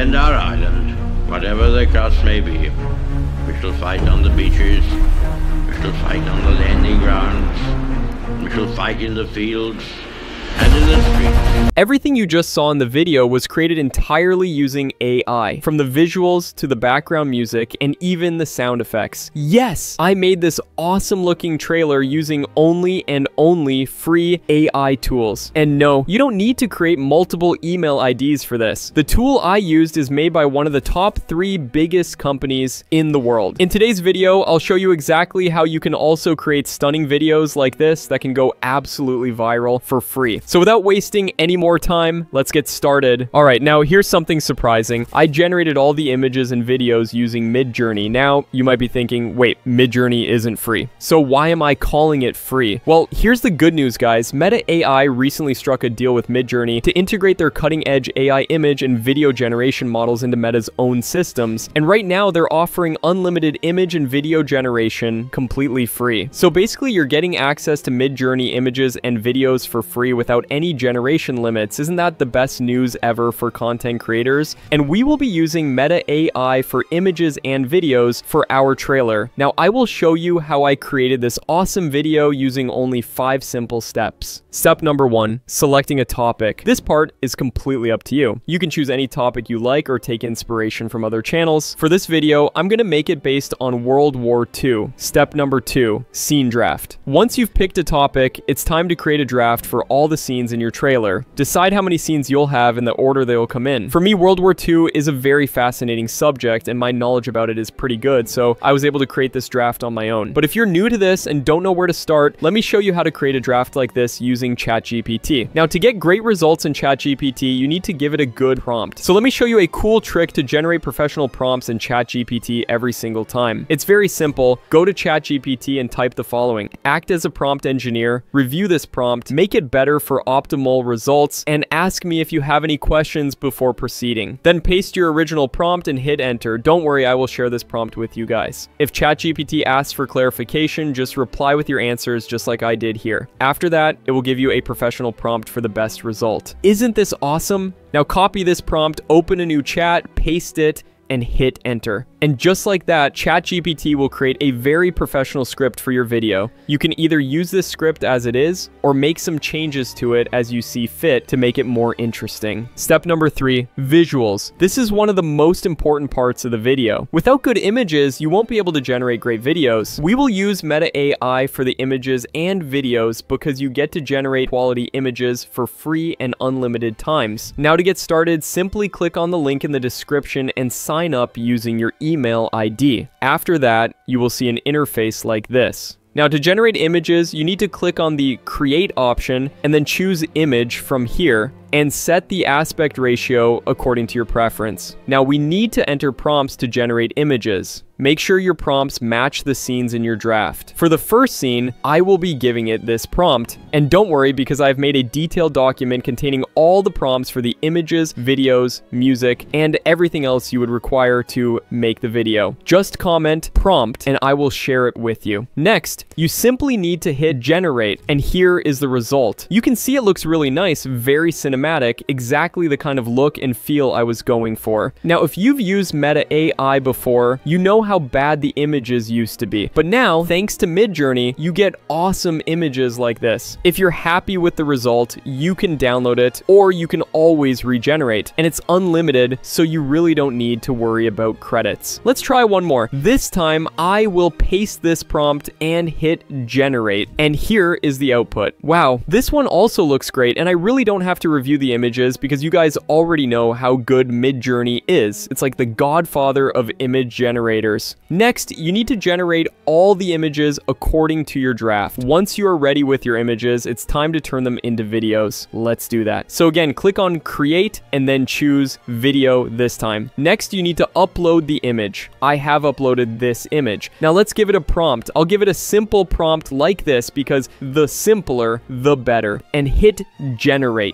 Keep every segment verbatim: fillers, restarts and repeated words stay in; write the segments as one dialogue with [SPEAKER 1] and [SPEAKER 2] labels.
[SPEAKER 1] defend our island, whatever the cost may be. We shall fight on the beaches, we shall fight on the landing grounds, we shall fight in the fields, and in the streets.
[SPEAKER 2] Everything you just saw in the video was created entirely using A I, from the visuals to the background music and even the sound effects. Yes, I made this awesome looking trailer using only and only free A I tools. And no, you don't need to create multiple email I Ds for this. The tool I used is made by one of the top three biggest companies in the world. In today's video, I'll show you exactly how you can also create stunning videos like this that can go absolutely viral for free. So without wasting any more time, let's get started. All right, now here's something surprising. I generated all the images and videos using Midjourney. Now, you might be thinking, wait, Midjourney isn't free. So why am I calling it free? Well, here's the good news, guys. Meta A I recently struck a deal with Midjourney to integrate their cutting-edge A I image and video generation models into Meta's own systems. And right now, they're offering unlimited image and video generation completely free. So basically, you're getting access to Midjourney images and videos for free without any generation limits. Isn't that the best news ever for content creators? And we will be using Meta A I for images and videos for our trailer. Now, I will show you how I created this awesome video using only five simple steps. Step number one, selecting a topic. This part is completely up to you. You can choose any topic you like or take inspiration from other channels. For this video, I'm going to make it based on World War Two. Step number two, scene draft. Once you've picked a topic, it's time to create a draft for all the scenes in your trailer. Decide how many scenes you'll have in the order they will come in. For me, World War Two is a very fascinating subject and my knowledge about it is pretty good, so I was able to create this draft on my own. But if you're new to this and don't know where to start, let me show you how to create a draft like this using ChatGPT. Now, to get great results in ChatGPT, you need to give it a good prompt. So let me show you a cool trick to generate professional prompts in ChatGPT every single time. It's very simple. Go to ChatGPT and type the following: act as a prompt engineer, review this prompt, make it better for optimal results, and ask me if you have any questions before proceeding. Then paste your original prompt and hit enter. Don't worry, I will share this prompt with you guys. If ChatGPT asks for clarification, just reply with your answers just like I did here. After that, it will give you a professional prompt for the best result. Isn't this awesome? Now copy this prompt, open a new chat, paste it, and hit enter. And just like that, ChatGPT will create a very professional script for your video. You can either use this script as it is, or make some changes to it as you see fit to make it more interesting. Step number three, visuals. This is one of the most important parts of the video. Without good images, you won't be able to generate great videos. We will use Meta A I for the images and videos because you get to generate quality images for free and unlimited times. Now to get started, simply click on the link in the description and sign up using your email I D. After that, you will see an interface like this. Now, to generate images, you need to click on the Create option and then choose Image from here and set the aspect ratio according to your preference. Now, we need to enter prompts to generate images. Make sure your prompts match the scenes in your draft. For the first scene, I will be giving it this prompt. And don't worry, because I've made a detailed document containing all the prompts for the images, videos, music, and everything else you would require to make the video. Just comment prompt and I will share it with you. Next, you simply need to hit generate, and here is the result. You can see it looks really nice, very cinematic, exactly the kind of look and feel I was going for. Now, if you've used Meta A I before, you know how bad the images used to be. But now, thanks to Midjourney, you get awesome images like this. If you're happy with the result, you can download it, or you can always regenerate. And it's unlimited, so you really don't need to worry about credits. Let's try one more. This time, I will paste this prompt and hit generate. And here is the output. Wow, this one also looks great, and I really don't have to review the images because you guys already know how good Midjourney is. It's like the godfather of image generators. Next, you need to generate all the images according to your draft. Once you are ready with your images, it's time to turn them into videos. Let's do that. So again, click on create and then choose video this time. Next, you need to upload the image. I have uploaded this image. Now let's give it a prompt. I'll give it a simple prompt like this because the simpler, the better. And hit generate. And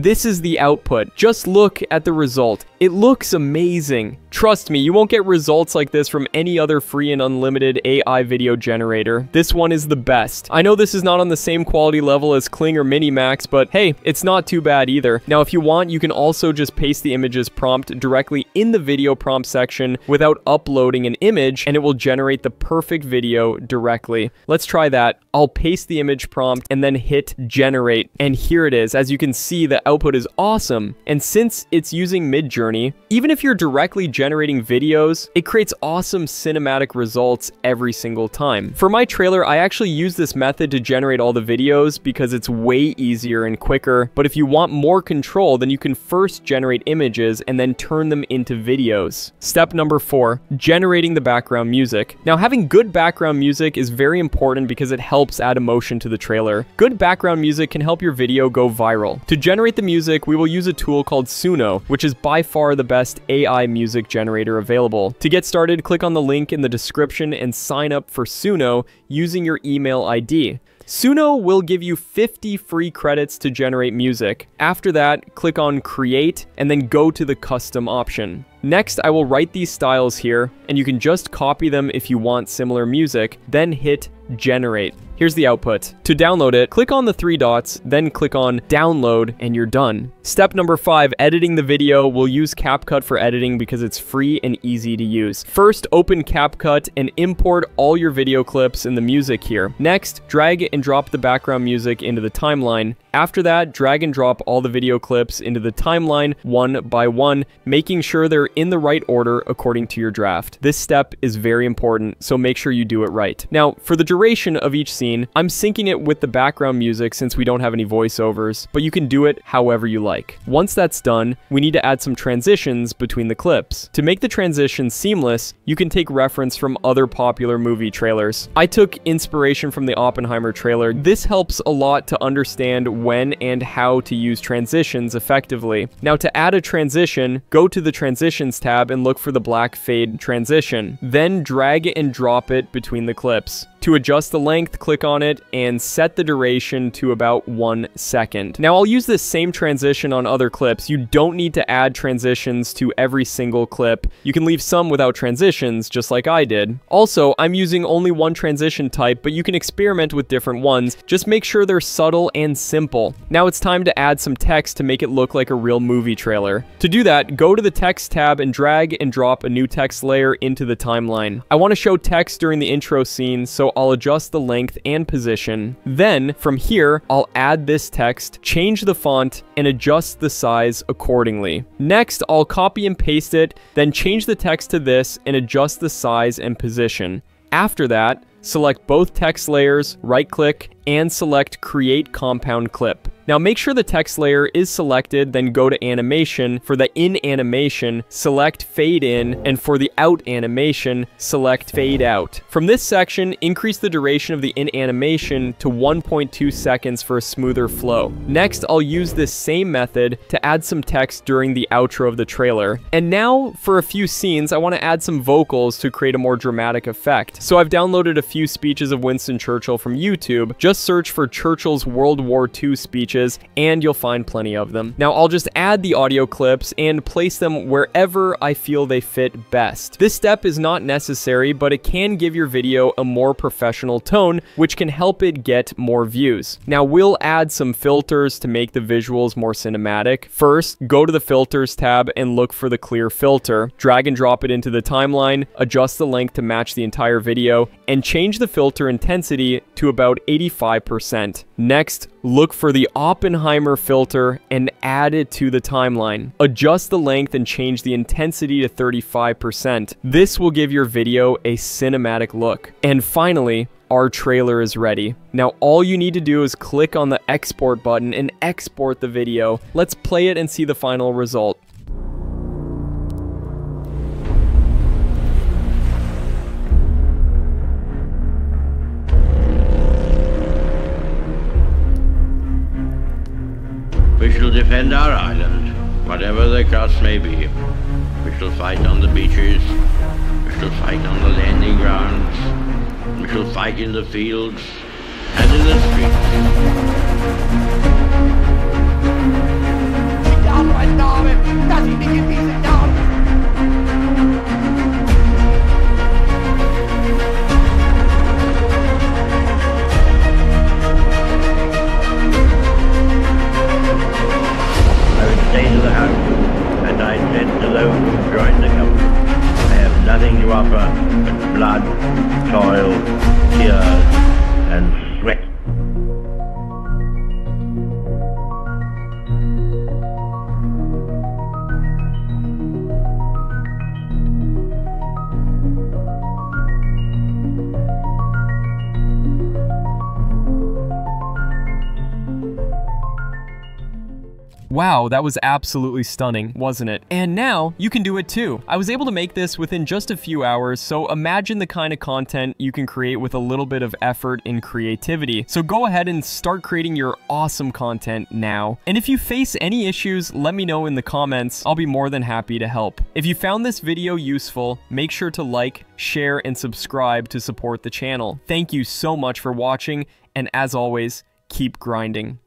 [SPEAKER 2] this is the output. Just look at the result. It looks amazing. Trust me, you won't get results like this from any other free and unlimited A I video generator. This one is the best. I know this is not on the same quality level as Kling or Minimax, but hey, it's not too bad either. Now, if you want, you can also just paste the images prompt directly in the video prompt section without uploading an image, and it will generate the perfect video directly. Let's try that. I'll paste the image prompt and then hit generate, and here it is. As you can see, the output is awesome. And since it's using Midjourney, even if you're directly generating videos, it creates awesome cinematic results every single time. For my trailer, I actually use this method to generate all the videos because it's way easier and quicker. But if you want more control, then you can first generate images and then turn them into videos. Step number four, generating the background music. Now, having good background music is very important because it helps add emotion to the trailer. Good background music can help your video go viral. To generate the music, we will use a tool called Suno, which is by far the best A I music generator available. To get started, click on the link in the description and sign up for Suno using your email I D. Suno will give you fifty free credits to generate music. After that, click on Create and then go to the Custom option. Next, I will write these styles here, and you can just copy them if you want similar music, then hit Generate. Here's the output. To download it, click on the three dots, then click on Download, and you're done. Step number five, editing the video. We'll use CapCut for editing because it's free and easy to use. First, open CapCut and import all your video clips and the music here. Next, drag and drop the background music into the timeline. After that, drag and drop all the video clips into the timeline one by one, making sure they're in the right order according to your draft. This step is very important, so make sure you do it right. Now, for the duration of each scene, I'm syncing it with the background music since we don't have any voiceovers, but you can do it however you like. Once that's done, we need to add some transitions between the clips. To make the transition seamless, you can take reference from other popular movie trailers. I took inspiration from the Oppenheimer trailer. This helps a lot to understand when and how to use transitions effectively. Now, to add a transition, go to the Transitions tab and look for the black fade transition. Then drag and drop it between the clips. To adjust the length, click on it and set the duration to about one second. Now, I'll use this same transition on other clips. You don't need to add transitions to every single clip. You can leave some without transitions, just like I did. Also, I'm using only one transition type, but you can experiment with different ones. Just make sure they're subtle and simple. Now it's time to add some text to make it look like a real movie trailer. To do that, go to the Text tab and drag and drop a new text layer into the timeline. I want to show text during the intro scene, so I'll adjust the length and position. Then, from here, I'll add this text, change the font, and adjust the size accordingly. Next, I'll copy and paste it, then change the text to this and adjust the size and position. After that, select both text layers, right-click, and select Create Compound Clip. Now make sure the text layer is selected, then go to Animation. For the in animation, select Fade In, and for the out animation, select Fade Out. From this section, increase the duration of the in animation to one point two seconds for a smoother flow. Next, I'll use this same method to add some text during the outro of the trailer. And now, for a few scenes, I want to add some vocals to create a more dramatic effect. So I've downloaded a few speeches of Winston Churchill from YouTube. Just search for Churchill's World War Two speeches and you'll find plenty of them. Now I'll just add the audio clips and place them wherever I feel they fit best. This step is not necessary, but it can give your video a more professional tone, which can help it get more views. Now we'll add some filters to make the visuals more cinematic. First, go to the Filters tab and look for the clear filter. Drag and drop it into the timeline, adjust the length to match the entire video, and change the filter intensity to about eighty-five percent. Next, look for the Oppenheimer filter and add it to the timeline. Adjust the length and change the intensity to thirty-five percent. This will give your video a cinematic look. And finally, our trailer is ready. Now all you need to do is click on the export button and export the video. Let's play it and see the final result.
[SPEAKER 1] We shall defend our island, whatever the cost may be. We shall fight on the beaches. We shall fight on the landing grounds. We shall fight in the fields and in the streets. you offer with blood, toil, tears, and sweat.
[SPEAKER 2] Wow, that was absolutely stunning, wasn't it? And now, you can do it too. I was able to make this within just a few hours, so imagine the kind of content you can create with a little bit of effort and creativity. So go ahead and start creating your awesome content now. And if you face any issues, let me know in the comments. I'll be more than happy to help. If you found this video useful, make sure to like, share, and subscribe to support the channel. Thank you so much for watching, and as always, keep grinding.